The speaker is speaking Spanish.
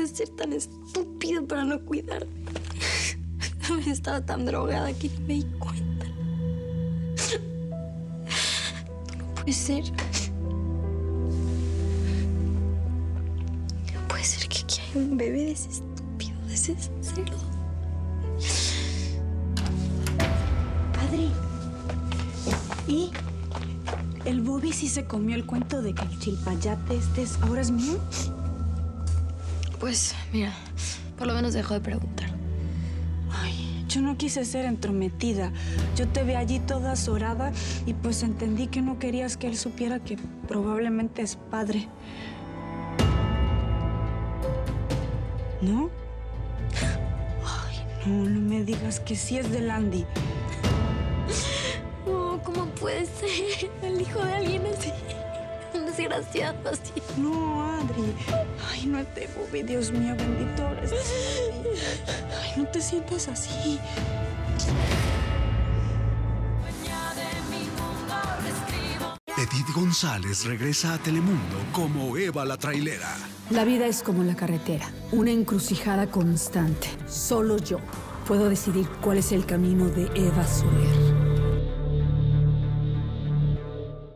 puedes ser tan estúpido para no cuidarte? Estaba tan drogada que ni me di cuenta. No puede ser. No puede ser que aquí haya un bebé de ese estúpido, de ese cerdo. Padre, ¿y el Bobby sí se comió el cuento de que el chilpayate ahora es mío? Pues, mira, por lo menos dejó de preguntar. Ay, yo no quise ser entrometida. Yo te vi allí toda azorada y pues entendí que no querías que él supiera que probablemente es padre. ¿No? Ay, no me digas que sí es del Andy. No, ¿cómo puede ser el hijo de alguien así? Un desgraciado así. No, Adri. Ay, no es de Bobby, Dios mío, bendito eres. Ay, no te sientas así. Edith González regresa a Telemundo como Eva la trailera. La vida es como la carretera, una encrucijada constante. Solo yo puedo decidir cuál es el camino de Eva Soler.